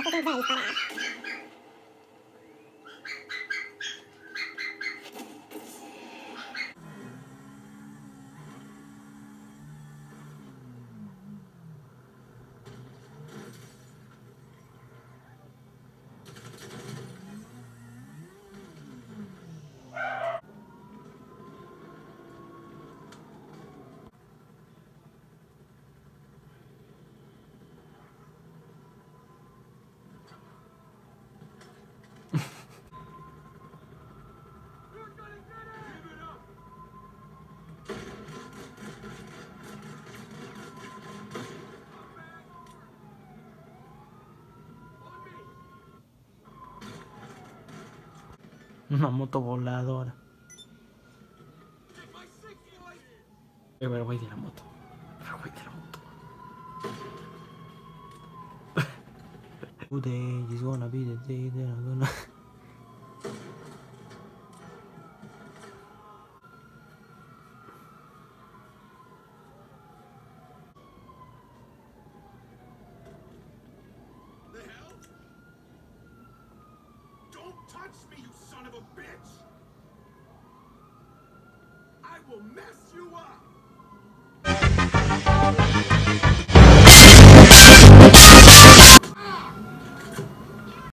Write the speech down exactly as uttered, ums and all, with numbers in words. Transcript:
esto es un para disparar. Una moto voladora. Eh, pero güey de la moto. Pero güey de la moto. Today is gonna be the day that I'm gonna. The hell? Don't touch me, you son of a bitch! I will mess you up!